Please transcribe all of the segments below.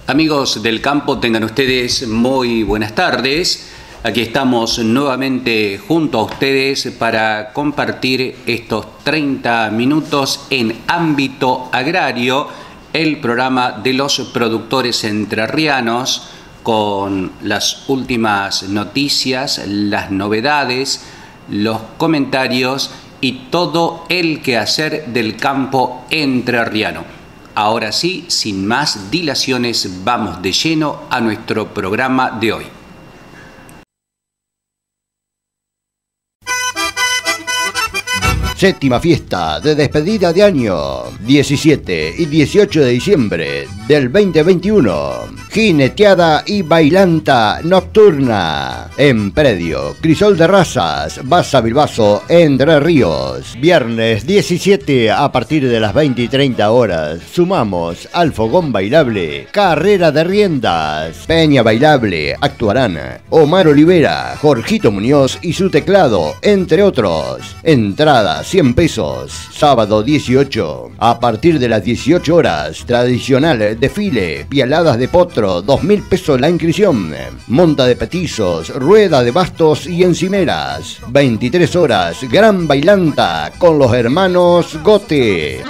Amigos del campo, tengan ustedes muy buenas tardes. Aquí estamos nuevamente junto a ustedes para compartir estos 30 minutos en ámbito agrario, el programa de los productores entrerrianos con las últimas noticias, las novedades, los comentarios y todo el quehacer del campo entrerriano. Ahora sí, sin más dilaciones, vamos de lleno a nuestro programa de hoy. Séptima fiesta de despedida de año, 17 y 18 de diciembre del 2021. Jineteada y bailanta nocturna en predio Crisol de Razas, Basa Bilbaso, Entre Ríos. Viernes 17 a partir de las 20 y 30 horas. Sumamos al fogón bailable, carrera de riendas, peña bailable. Actuarán Omar Olivera, Jorgito Muñoz y su teclado, entre otros. Entradas 100 pesos. Sábado 18 a partir de las 18 horas. Tradicional desfile, pialadas de potro, 2.000 pesos la inscripción. Monta de petizos, rueda de bastos y encimeras. 23 horas, gran bailanta con los hermanos Gote.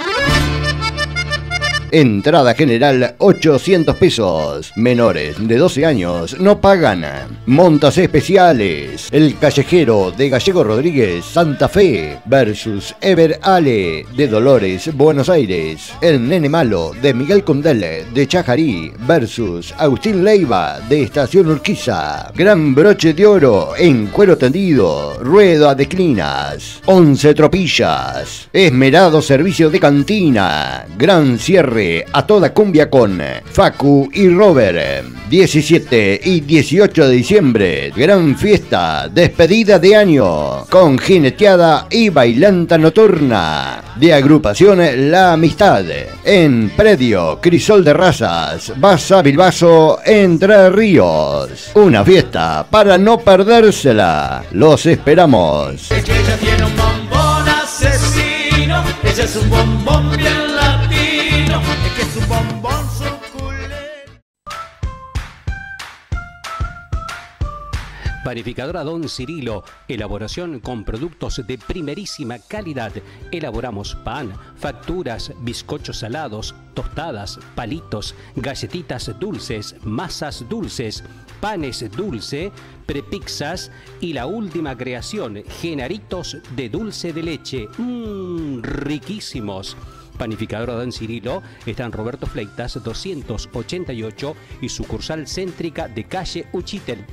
Entrada general 800 pesos. Menores de 12 años no pagan. Montas especiales. El callejero de Gallego Rodríguez, Santa Fe versus Ever Ale de Dolores, Buenos Aires. El Nene Malo de Miguel Condel de Chajarí versus Agustín Leiva de Estación Urquiza. Gran broche de oro en cuero tendido. Rueda de clinas. 11 tropillas. Esmerado servicio de cantina. Gran cierre a toda cumbia con Facu y Robert. 17 y 18 de diciembre, gran fiesta, despedida de año, con jineteada y bailanta nocturna, de agrupación La Amistad, en predio Crisol de Razas, Basa Bilbaso, Entre Ríos. Una fiesta para no perdérsela. Los esperamos. Es que ella tiene un bombón asesino, ese es un bombón bien latino, es que es un bombón suculento. Panificadora Don Cirilo, elaboración con productos de primerísima calidad. Elaboramos pan, facturas, bizcochos salados, tostadas, palitos, galletitas dulces, masas dulces, panes dulce, prepizzas y la última creación, genaritos de dulce de leche. Riquísimos. Panificadora Don Cirilo está en Roberto Fleitas 288 y sucursal céntrica de calle Uchitel.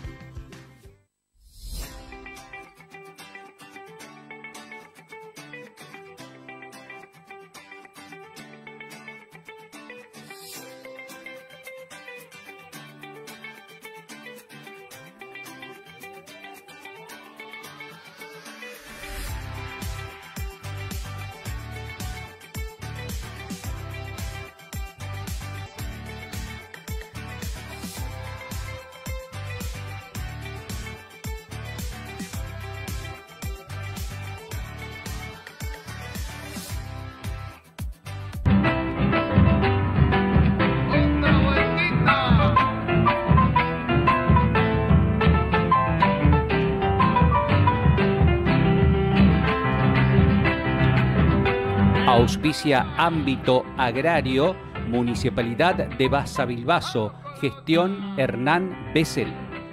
Auspicia Ámbito Agrario, Municipalidad de Basa Bilbaso, gestión Hernán Bessel.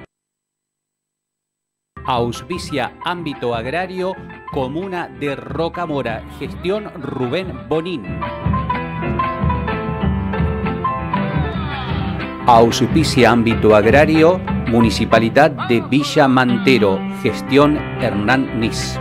Auspicia Ámbito Agrario, Comuna de Rocamora, gestión Rubén Bonín. Auspicia Ámbito Agrario, Municipalidad de Villa Mantero, gestión Hernán Nis.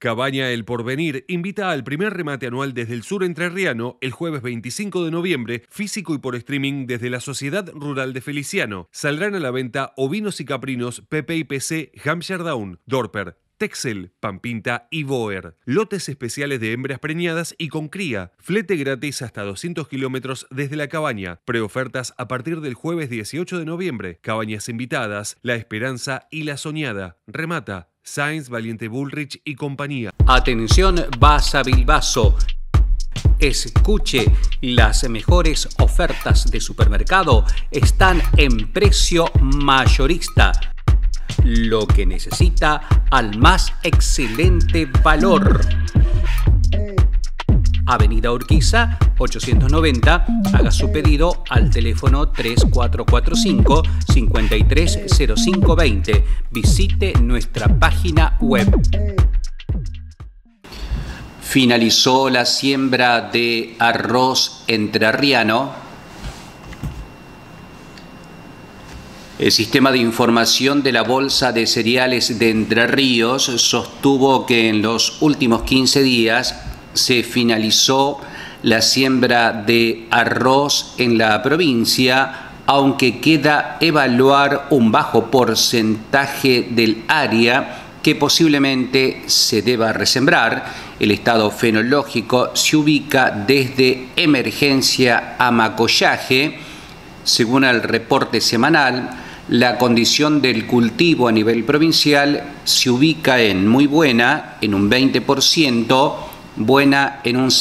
Cabaña El Porvenir invita al primer remate anual desde el sur entrerriano el jueves 25 de noviembre, físico y por streaming desde la Sociedad Rural de Feliciano. Saldrán a la venta ovinos y caprinos PPIPC Hampshire Down, Dorper, Texel, Pampinta y Boer. Lotes especiales de hembras preñadas y con cría. Flete gratis hasta 200 kilómetros desde la cabaña. Preofertas a partir del jueves 18 de noviembre. Cabañas invitadas, La Esperanza y La Soñada. Remata Sainz, Valiente Bullrich y compañía. Atención, Basa Bilbaso. Escuche, las mejores ofertas de supermercado están en precio mayorista. Lo que necesita al más excelente valor. Avenida Urquiza, 890. Haga su pedido al teléfono 3445-530520. Visite nuestra página web. Finalizó la siembra de arroz entrerriano. El sistema de información de la Bolsa de Cereales de Entre Ríos sostuvo que en los últimos 15 días se finalizó la siembra de arroz en la provincia, aunque queda evaluar un bajo porcentaje del área que posiblemente se deba resembrar. El estado fenológico se ubica desde emergencia a macollaje. Según el reporte semanal, la condición del cultivo a nivel provincial se ubica en muy buena, en un 20%, buena en un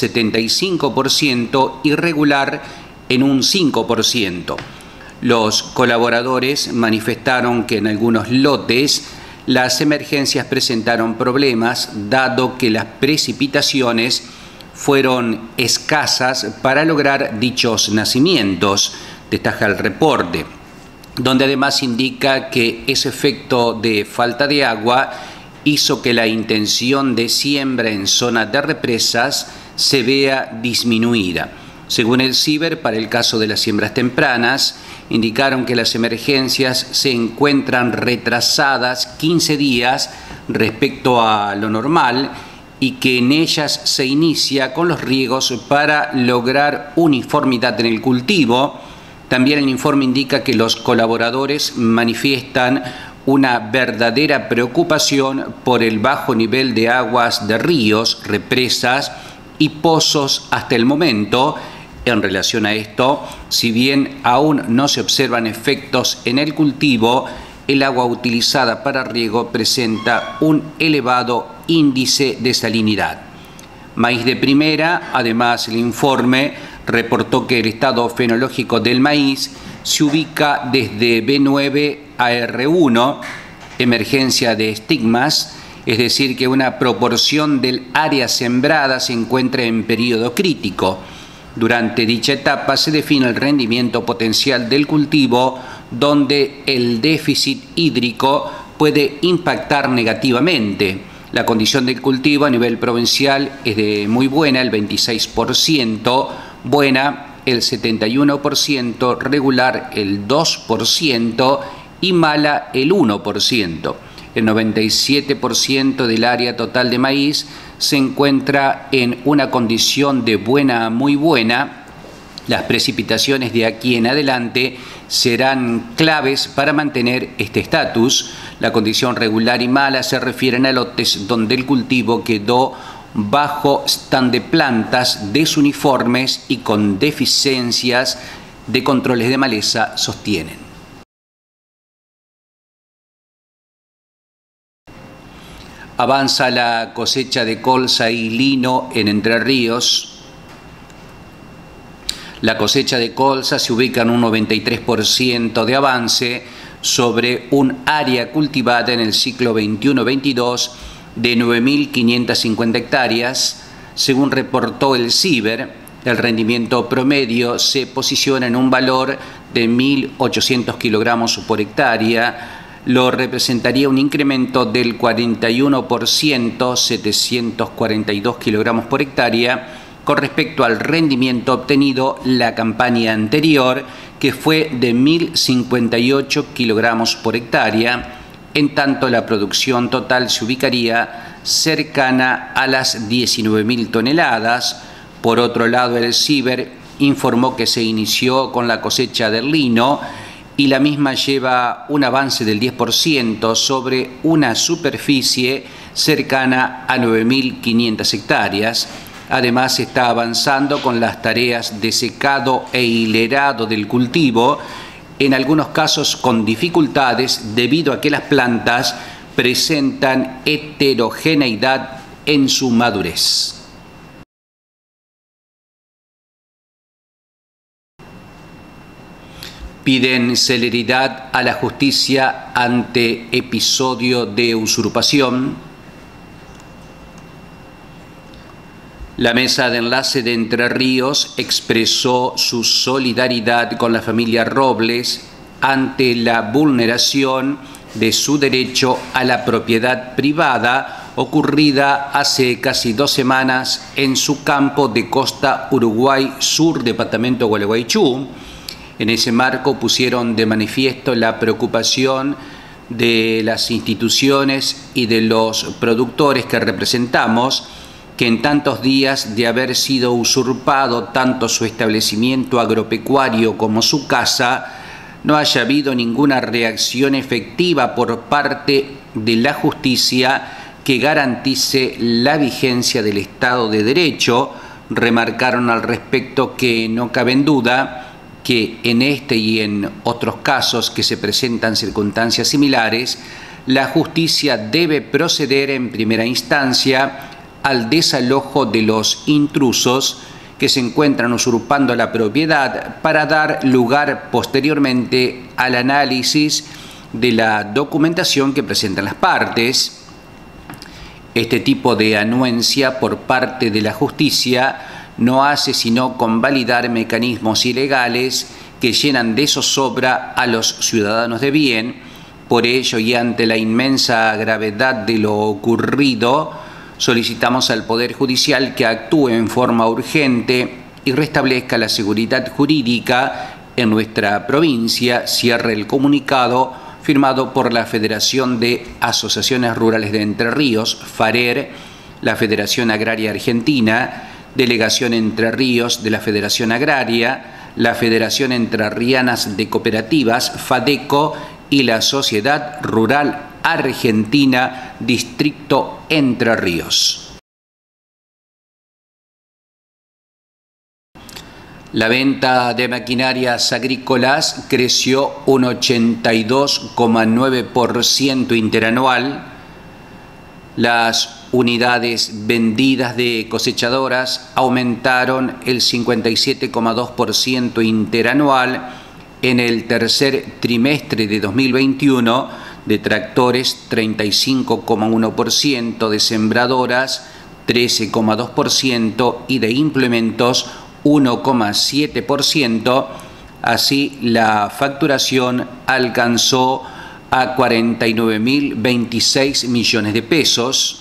75% y regular en un 5%. Los colaboradores manifestaron que en algunos lotes las emergencias presentaron problemas, dado que las precipitaciones fueron escasas para lograr dichos nacimientos, destaca el reporte, donde además indica que ese efecto de falta de agua hizo que la intención de siembra en zonas de represas se vea disminuida. Según el CIBER, para el caso de las siembras tempranas, indicaron que las emergencias se encuentran retrasadas 15 días respecto a lo normal y que en ellas se inicia con los riegos para lograr uniformidad en el cultivo. También el informe indica que los colaboradores manifiestan una verdadera preocupación por el bajo nivel de aguas de ríos, represas y pozos hasta el momento. En relación a esto, si bien aún no se observan efectos en el cultivo, el agua utilizada para riego presenta un elevado índice de salinidad. Maíz de primera, además el informe reportó que el estado fenológico del maíz se ubica desde B9 a R1, emergencia de estigmas, es decir, que una proporción del área sembrada se encuentra en periodo crítico. Durante dicha etapa se define el rendimiento potencial del cultivo, donde el déficit hídrico puede impactar negativamente. La condición del cultivo a nivel provincial es de muy buena, el 26%, buena el 71%, regular el 2% y mala el 1%. El 97% del área total de maíz se encuentra en una condición de buena a muy buena. Las precipitaciones de aquí en adelante serán claves para mantener este estatus. La condición regular y mala se refieren a lotes donde el cultivo quedó bajo stand de plantas desuniformes y con deficiencias de controles de maleza, sostienen. Avanza la cosecha de colza y lino en Entre Ríos. La cosecha de colza se ubica en un 93% de avance sobre un área cultivada en el ciclo 21-22 de 9.550 hectáreas. Según reportó el CIBER, el rendimiento promedio se posiciona en un valor de 1.800 kilogramos por hectárea, lo representaría un incremento del 41%, 742 kilogramos por hectárea, con respecto al rendimiento obtenido la campaña anterior, que fue de 1.058 kilogramos por hectárea. en tanto la producción total se ubicaría cercana a las 19.000 toneladas. Por otro lado, el CIBER informó que se inició con la cosecha del lino y la misma lleva un avance del 10% sobre una superficie cercana a 9.500 hectáreas. Además, se está avanzando con las tareas de secado e hilerado del cultivo, en algunos casos con dificultades debido a que las plantas presentan heterogeneidad en su madurez. Piden celeridad a la justicia ante episodio de usurpación. La Mesa de Enlace de Entre Ríos expresó su solidaridad con la familia Robles ante la vulneración de su derecho a la propiedad privada ocurrida hace casi 2 semanas en su campo de Costa Uruguay Sur, departamento Gualeguaychú. En ese marco pusieron de manifiesto la preocupación de las instituciones y de los productores que representamos, que en tantos días de haber sido usurpado tanto su establecimiento agropecuario como su casa, no haya habido ninguna reacción efectiva por parte de la justicia que garantice la vigencia del Estado de Derecho. Remarcaron al respecto que no cabe en duda que en este y en otros casos que se presentan circunstancias similares, la justicia debe proceder en primera instancia al desalojo de los intrusos que se encuentran usurpando la propiedad para dar lugar posteriormente al análisis de la documentación que presentan las partes. Este tipo de anuencia por parte de la justicia no hace sino convalidar mecanismos ilegales que llenan de zozobra a los ciudadanos de bien. Por ello, y ante la inmensa gravedad de lo ocurrido, solicitamos al Poder Judicial que actúe en forma urgente y restablezca la seguridad jurídica en nuestra provincia. Cierra el comunicado firmado por la Federación de Asociaciones Rurales de Entre Ríos, FARER, la Federación Agraria Argentina, Delegación Entre Ríos de la Federación Agraria, la Federación Entrerrianas de Cooperativas, FADECO, y la Sociedad Rural Argentina, Distrito Entre Ríos. La venta de maquinarias agrícolas creció un 82,9% interanual. Las unidades vendidas de cosechadoras aumentaron el 57,2% interanual en el tercer trimestre de 2021, de tractores 35,1%, de sembradoras 13,2% y de implementos 1,7%. Así, la facturación alcanzó a 49.026 millones de pesos.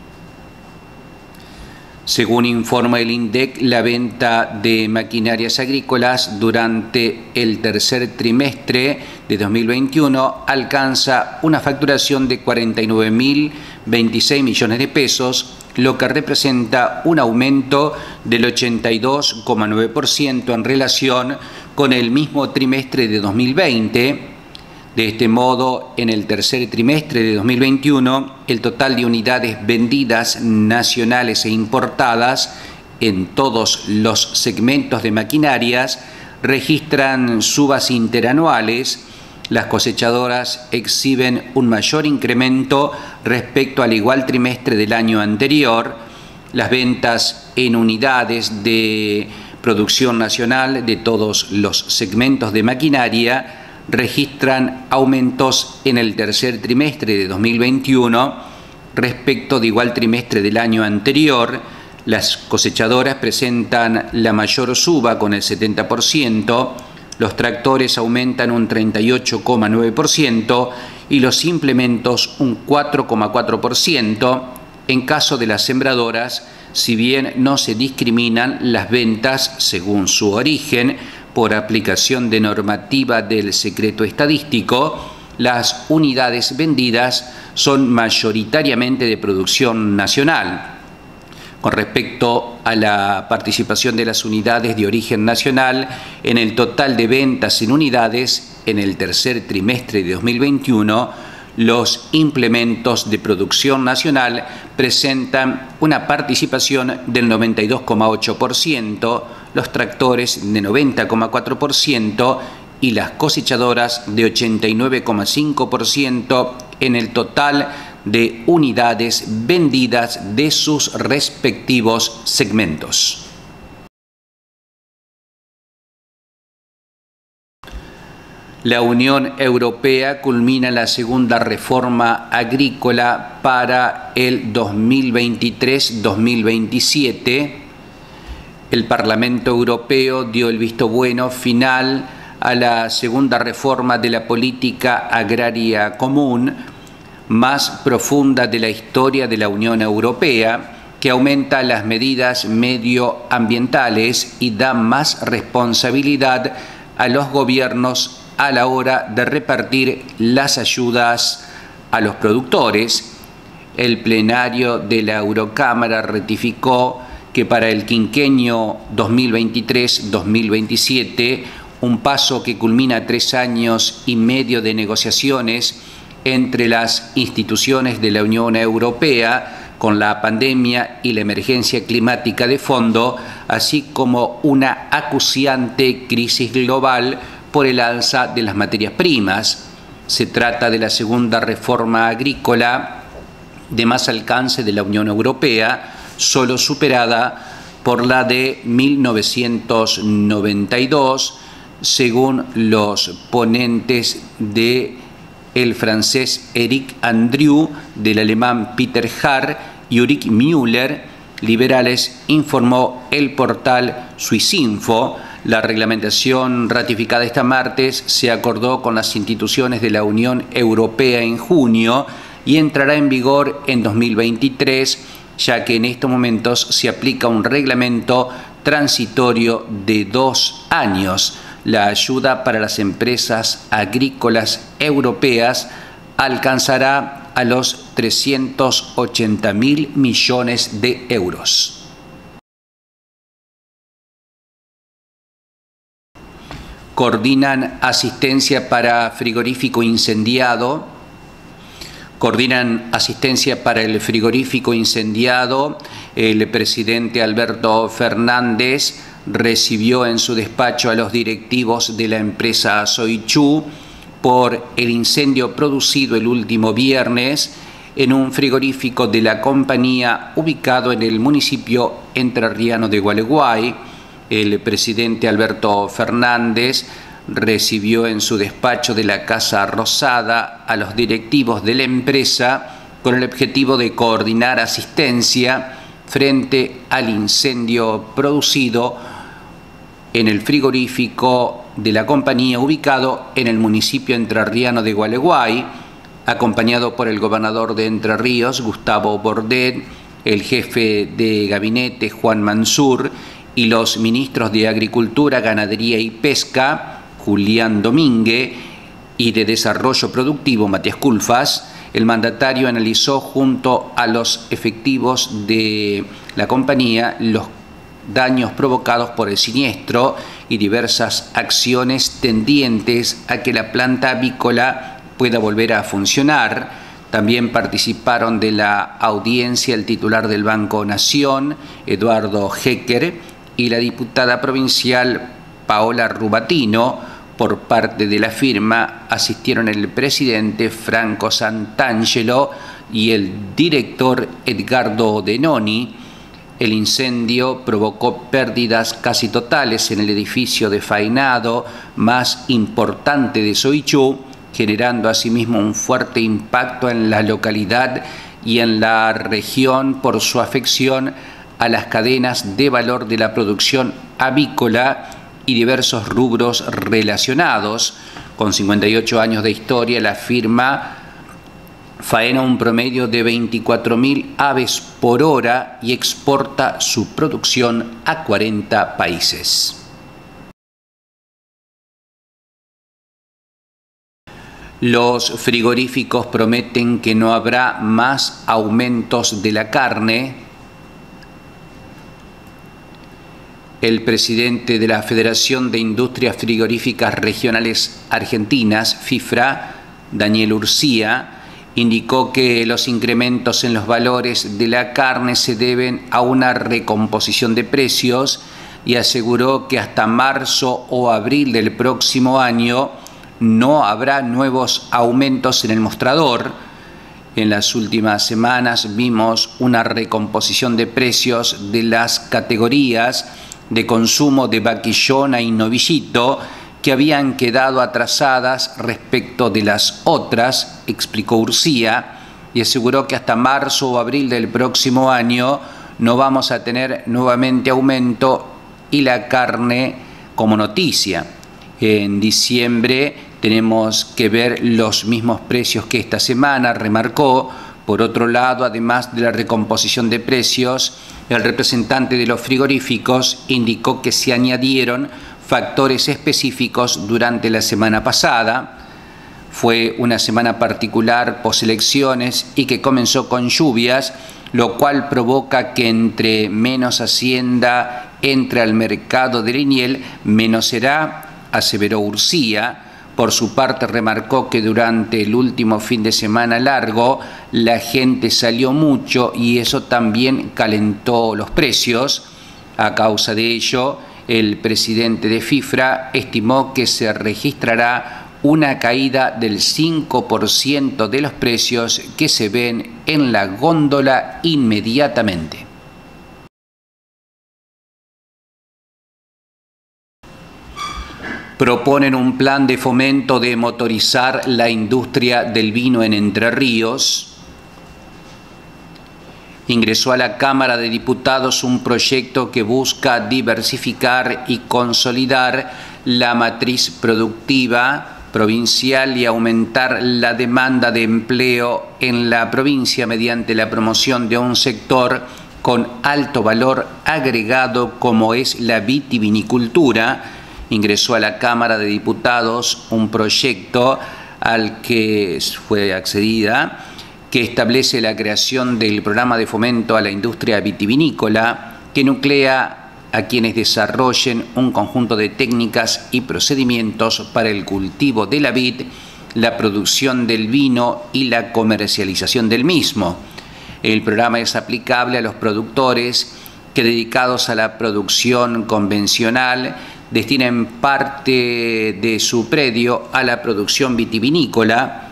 Según informa el INDEC, la venta de maquinarias agrícolas durante el tercer trimestre de 2021 alcanza una facturación de 49.026 millones de pesos, lo que representa un aumento del 82,9% en relación con el mismo trimestre de 2020. De este modo, en el tercer trimestre de 2021, el total de unidades vendidas nacionales e importadas en todos los segmentos de maquinarias registran subas interanuales. Las cosechadoras exhiben un mayor incremento respecto al igual trimestre del año anterior. Las ventas en unidades de producción nacional de todos los segmentos de maquinaria registran aumentos en el tercer trimestre de 2021 respecto de igual trimestre del año anterior. Las cosechadoras presentan la mayor suba con el 70%, los tractores aumentan un 38,9% y los implementos un 4,4%. En caso de las sembradoras, si bien no se discriminan las ventas según su origen, por aplicación de normativa del secreto estadístico, las unidades vendidas son mayoritariamente de producción nacional. Con respecto a la participación de las unidades de origen nacional en el total de ventas en unidades en el tercer trimestre de 2021, los implementos de producción nacional presentan una participación del 92,8%, los tractores de 90,4% y las cosechadoras de 89,5% en el total de unidades vendidas de sus respectivos segmentos. La Unión Europea culmina la segunda reforma agrícola para el 2023-2027. El Parlamento Europeo dio el visto bueno final a la segunda reforma de la política agraria común, más profunda de la historia de la Unión Europea, que aumenta las medidas medioambientales y da más responsabilidad a los gobiernos a la hora de repartir las ayudas a los productores. El plenario de la Eurocámara ratificó que para el quinquenio 2023-2027, un paso que culmina 3 años y medio de negociaciones entre las instituciones de la Unión Europea con la pandemia y la emergencia climática de fondo, así como una acuciante crisis global por el alza de las materias primas. Se trata de la segunda reforma agrícola de más alcance de la Unión Europea, solo superada por la de 1992, según los ponentes de el francés Eric Andrieu, del alemán Peter Harr y Ulrich Müller, liberales, informó el portal Swissinfo. La reglamentación ratificada este martes se acordó con las instituciones de la Unión Europea en junio y entrará en vigor en 2023, ya que en estos momentos se aplica un reglamento transitorio de 2 años. La ayuda para las empresas agrícolas europeas alcanzará a los 380.000 millones de euros. Coordinan asistencia para frigorífico incendiado. Coordinan asistencia para el frigorífico incendiado. El presidente Alberto Fernández recibió en su despacho a los directivos de la empresa Soichu por el incendio producido el último viernes en un frigorífico de la compañía ubicado en el municipio entrerriano de Gualeguay. El presidente Alberto Fernández recibió en su despacho de la Casa Rosada a los directivos de la empresa con el objetivo de coordinar asistencia frente al incendio producido en el frigorífico de la compañía ubicado en el municipio entrerriano de Gualeguay, acompañado por el gobernador de Entre Ríos, Gustavo Bordet, el jefe de gabinete, Juan Mansur, y los ministros de Agricultura, Ganadería y Pesca, Julián Domínguez, y de Desarrollo Productivo, Matías Culfas. El mandatario analizó junto a los efectivos de la compañía los daños provocados por el siniestro y diversas acciones tendientes a que la planta avícola pueda volver a funcionar. También participaron de la audiencia el titular del Banco Nación, Eduardo Hecker, y la diputada provincial Paola Rubatino. Por parte de la firma asistieron el presidente Franco Santangelo y el director Edgardo Denoni. El incendio provocó pérdidas casi totales en el edificio de faenado más importante de Soichu, generando asimismo un fuerte impacto en la localidad y en la región por su afección a las cadenas de valor de la producción avícola y diversos rubros relacionados. Con 58 años de historia, la firma faena un promedio de 24.000 aves por hora y exporta su producción a 40 países. Los frigoríficos prometen que no habrá más aumentos de la carne. El presidente de la Federación de Industrias Frigoríficas Regionales Argentinas, FIFRA, Daniel Urcía, indicó que los incrementos en los valores de la carne se deben a una recomposición de precios y aseguró que hasta marzo o abril del próximo año no habrá nuevos aumentos en el mostrador. En las últimas semanas vimos una recomposición de precios de las categorías de consumo de vaquillona y novillito que habían quedado atrasadas respecto de las otras, explicó Urcía, y aseguró que hasta marzo o abril del próximo año no vamos a tener nuevamente aumento y la carne como noticia. En diciembre tenemos que ver los mismos precios que esta semana, remarcó. Por otro lado, además de la recomposición de precios, el representante de los frigoríficos indicó que se añadieron factores específicos durante la semana pasada. Fue una semana particular poselecciones y que comenzó con lluvias, lo cual provoca que entre menos hacienda entre al mercado de Liniel, menos será, aseveró Urcía. Por su parte, remarcó que durante el último fin de semana largo la gente salió mucho y eso también calentó los precios. A causa de ello, el presidente de FIFRA estimó que se registrará una caída del 5% de los precios que se ven en la góndola inmediatamente. Proponen un plan de fomento de motorizar la industria del vino en Entre Ríos. Ingresó a la Cámara de Diputados un proyecto que busca diversificar y consolidar la matriz productiva provincial y aumentar la demanda de empleo en la provincia mediante la promoción de un sector con alto valor agregado como es la vitivinicultura. Ingresó a la Cámara de Diputados un proyecto al que fue accedida, que establece la creación del programa de fomento a la industria vitivinícola, que nuclea a quienes desarrollen un conjunto de técnicas y procedimientos para el cultivo de la vid, la producción del vino y la comercialización del mismo. El programa es aplicable a los productores que, dedicados a la producción convencional, destinen parte de su predio a la producción vitivinícola,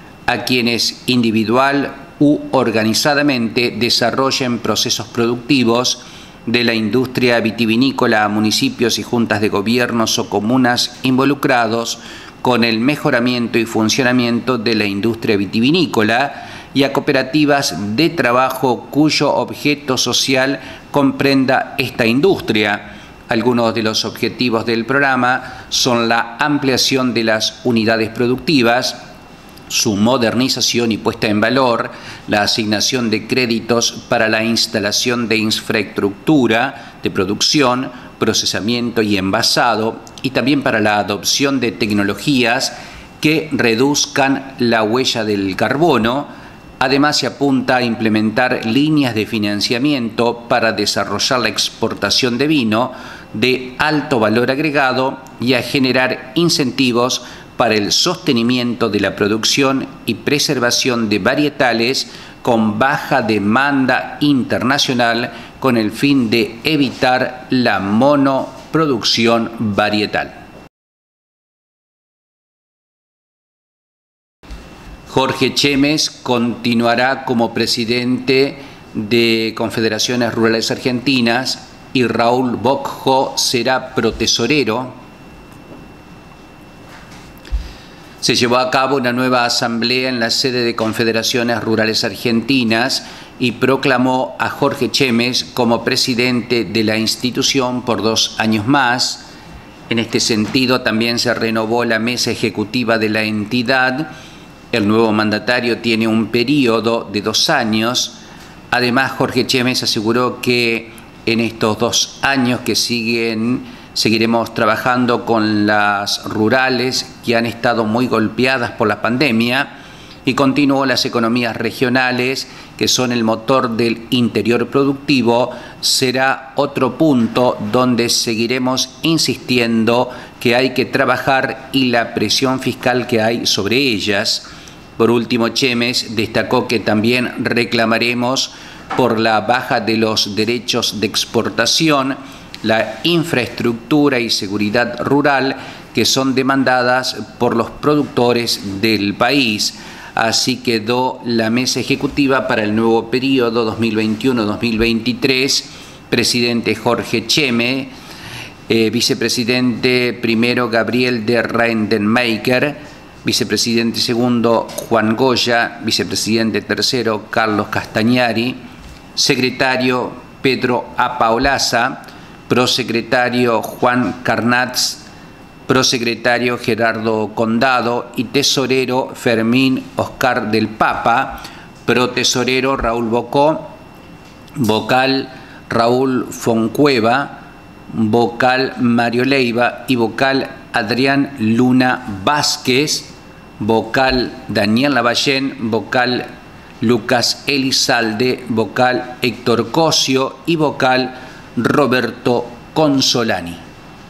a quienes individual u organizadamente desarrollen procesos productivos de la industria vitivinícola a municipios y juntas de gobiernos o comunas involucrados con el mejoramiento y funcionamiento de la industria vitivinícola y a cooperativas de trabajo cuyo objeto social comprenda esta industria. Algunos de los objetivos del programa son la ampliación de las unidades productivas, su modernización y puesta en valor, la asignación de créditos para la instalación de infraestructura de producción, procesamiento y envasado, y también para la adopción de tecnologías que reduzcan la huella del carbono. Además, se apunta a implementar líneas de financiamiento para desarrollar la exportación de vino de alto valor agregado y a generar incentivos para el sostenimiento de la producción y preservación de varietales con baja demanda internacional con el fin de evitar la monoproducción varietal. Jorge Chemes continuará como presidente de Confederaciones Rurales Argentinas y Raúl Bocjo será protesorero. Se llevó a cabo una nueva asamblea en la sede de Confederaciones Rurales Argentinas y proclamó a Jorge Chemes como presidente de la institución por 2 años más. En este sentido, también se renovó la mesa ejecutiva de la entidad. El nuevo mandatario tiene un periodo de 2 años. Además, Jorge Chemes aseguró que en estos 2 años que siguen Seguiremos trabajando con las rurales que han estado muy golpeadas por la pandemia y continuó las economías regionales, que son el motor del interior productivo. Será otro punto donde seguiremos insistiendo que hay que trabajar y la presión fiscal que hay sobre ellas. Por último, Chemes destacó que también reclamaremos por la baja de los derechos de exportación, la infraestructura y seguridad rural que son demandadas por los productores del país. Así quedó la mesa ejecutiva para el nuevo periodo 2021-2023. Presidente Jorge Cheme, vicepresidente primero Gabriel de Reindenmaker, vicepresidente segundo Juan Goya, vicepresidente tercero Carlos Castañari, secretario Pedro Apaolaza, prosecretario Juan Carnatz, prosecretario Gerardo Condado y tesorero Fermín Oscar del Papa, protesorero Raúl Bocó, vocal Raúl Foncueva, vocal Mario Leiva y vocal Adrián Luna Vázquez, vocal Daniel Lavallén, vocal Lucas Elizalde, vocal Héctor Cosio y vocal Roberto Consolani.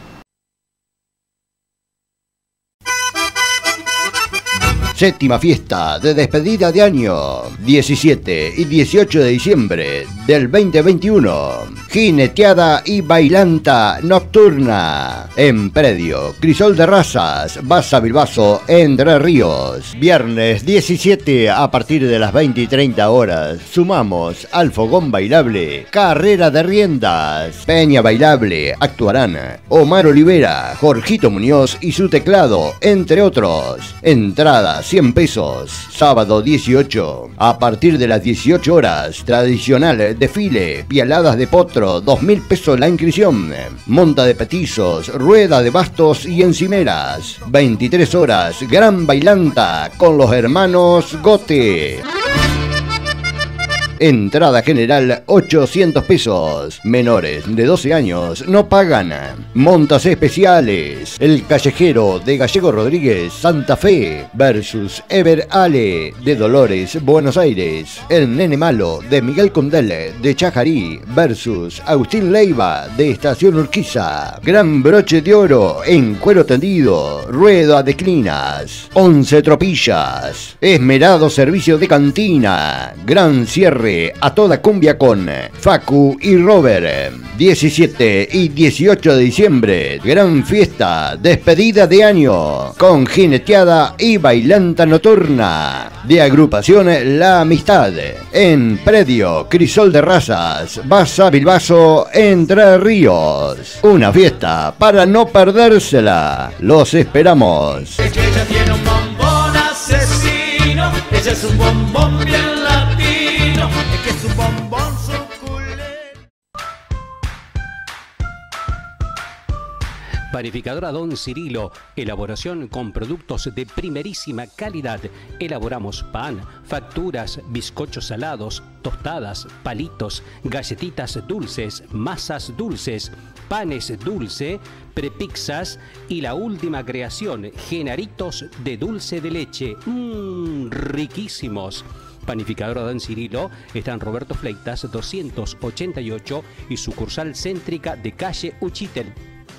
Séptima fiesta de despedida de año, 17 y 18 de diciembre del 2021. Jineteada y bailanta nocturna en predio Crisol de Razas, Baza Bilbaso, Entre Ríos. Viernes 17 a partir de las 20 y 30 horas. Sumamos al fogón bailable, carrera de riendas, peña bailable. Actuarán Omar Olivera, Jorgito Muñoz y su teclado, entre otros. Entradas 100 pesos. Sábado 18 a partir de las 18 horas. Tradicional desfile, pialadas de potro, 2.000 pesos la inscripción. Monta de petizos, rueda de bastos y encimeras. 23 horas, gran bailanta con los hermanos Gote. Entrada general 800 pesos. Menores de 12 años no pagan. Montas especiales. El Callejero de Gallego Rodríguez, Santa Fe versus Ever Ale de Dolores, Buenos Aires. El Nene Malo de Miguel Condel de Chajarí versus Agustín Leiva de Estación Urquiza. Gran broche de oro en cuero tendido. Rueda de clinas. 11 tropillas. Esmerado servicio de cantina. Gran cierre a toda cumbia con Facu y Robert. 17 y 18 de diciembre, gran fiesta, despedida de año, con jineteada y bailanta nocturna, de agrupación La Amistad, en predio Crisol de Razas, Baza Bilbaso, Entre Ríos. Una fiesta para no perdérsela. Los esperamos. Es que ella tiene un bombón asesino, ese es un bombón bien latino, es que es un bombón suculento. Panificadora Don Cirilo, elaboración con productos de primerísima calidad. Elaboramos pan, facturas, bizcochos salados, tostadas, palitos, galletitas dulces, masas dulces, panes dulce, prepizzas y la última creación, genaritos de dulce de leche. Riquísimos. Panificadora Don Cirilo está en Roberto Fleitas 288 y sucursal céntrica de calle Uchitel.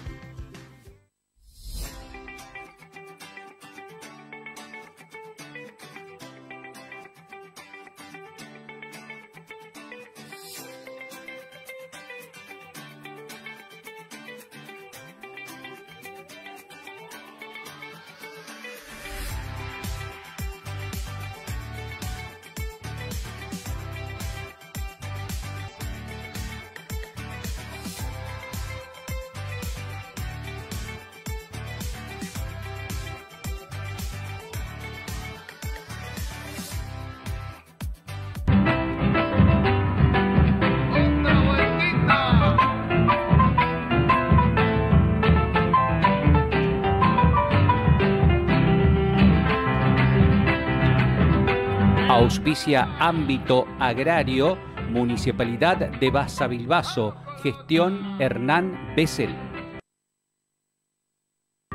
Auspicia Ámbito Agrario, Municipalidad de Baza Bilbaso, gestión Hernán Bessel.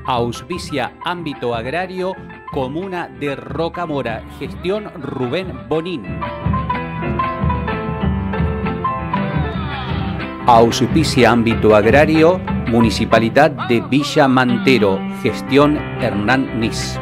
Auspicia Ámbito Agrario, Comuna de Rocamora, gestión Rubén Bonín. Auspicia Ámbito Agrario, Municipalidad de Villa Mantero, gestión Hernán Nis.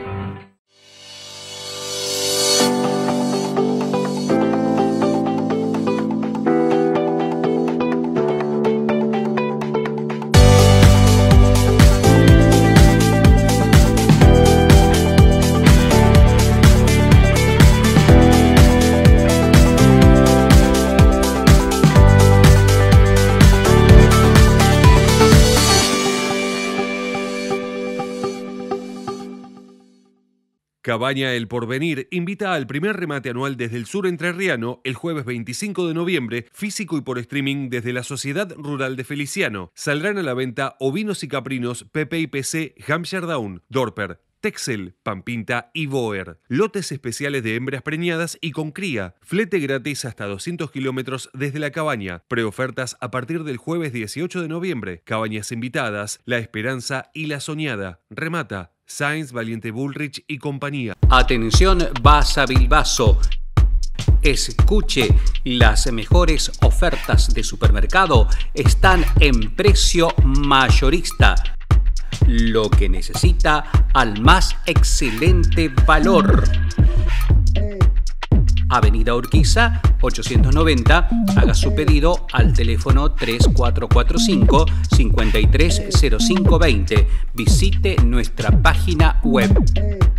Cabaña El Porvenir invita al primer remate anual desde el sur entrerriano el jueves 25 de noviembre, físico y por streaming desde la Sociedad Rural de Feliciano. Saldrán a la venta ovinos y caprinos PPIPC Hampshire Down, Dorper, Texel, Pampinta y Boer. Lotes especiales de hembras preñadas y con cría. Flete gratis hasta 200 kilómetros desde la cabaña. Preofertas a partir del jueves 18 de noviembre. Cabañas invitadas, La Esperanza y La Soñada. Remata Sainz, Valiente Bullrich y compañía. Atención, Basa Bilbaso. Escuche, las mejores ofertas de supermercado están en precio mayorista. Lo que necesita al más excelente valor. Avenida Urquiza, 890. Haga su pedido al teléfono 3445-530520. Visite nuestra página web.